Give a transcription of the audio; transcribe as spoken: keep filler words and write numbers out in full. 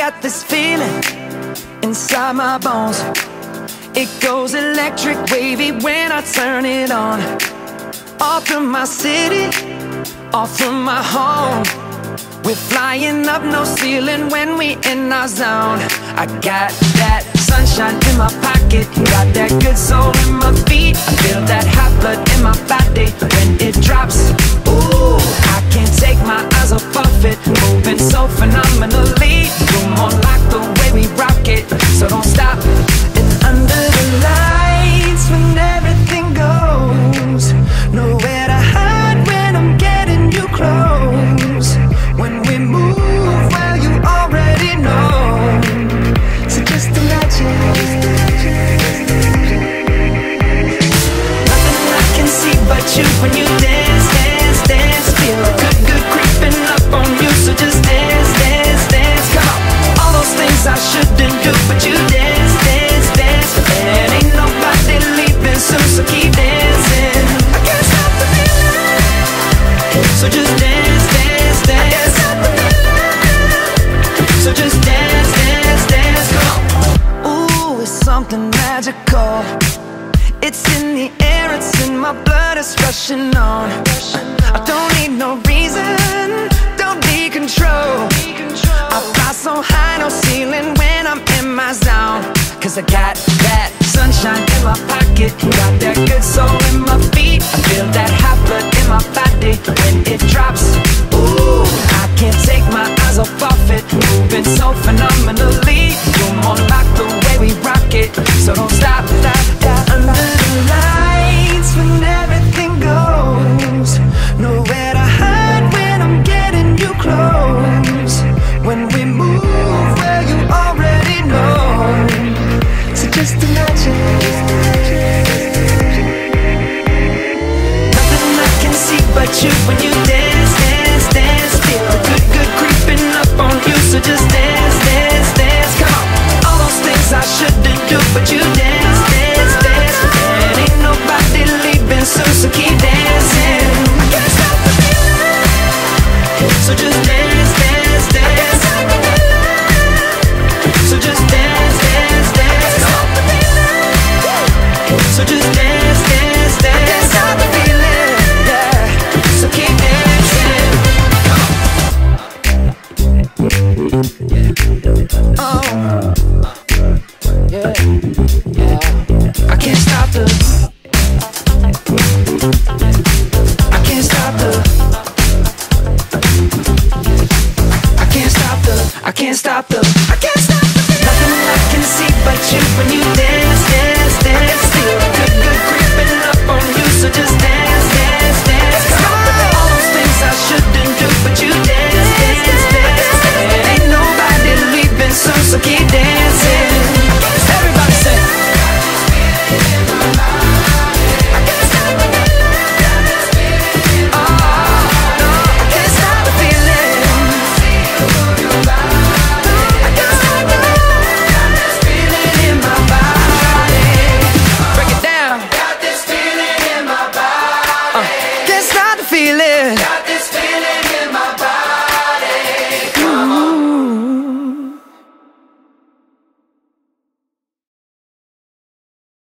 got this feeling inside my bones. It goes electric wavy when I turn it on. All through my city, all through my home. We're flying up, no ceiling when we in our zone. I got that sunshine in my pocket, got that good soul in my feet. I feel that hot blood in my body when it drops. Ooh, I can't take my eyes off of it, moving so phenomenally. You're more like the way we rock it, so don't stop. And under the lights when everything goes, nowhere to hide when I'm getting you close. When we move, well, you already know. So just imagine. Nothing I can see but you when you dance, dance, dance. Feel good, good creeping up on you. So just dance, dance, dance. Come on. All those things I shouldn't do, but you dance, dance, dance. And ain't nobody leaving soon, so keep dancing. I can't stop the feeling. So just dance, dance, dance. I can't stop the feeling. So just dance, dance, dance. Come on. Ooh, it's something magical. It's in the air, it's in my blood, it's rushing on. I don't need no reason, don't need control. I fly so high, no ceiling when I'm in my zone. Cause I got that sunshine in my pocket, got that good soul in my feet. I feel that hot blood in my body when it drops. Ooh, I can't take my eyes off of it, moving so phenomenally. You're more like the way we rock it, so don't stop, stop, stop. Under the lights when everything goes, nowhere to hide when I'm getting you close. When we move, well, you already know. So just imagine. Nothing I can see but you when you dance, dance, dance. Feel good, good creeping up on you. So just dance, dance, dance. Come on. All those things I shouldn't do, but you dance, dance, dance. And ain't nobody leaving soon, so keep dancing.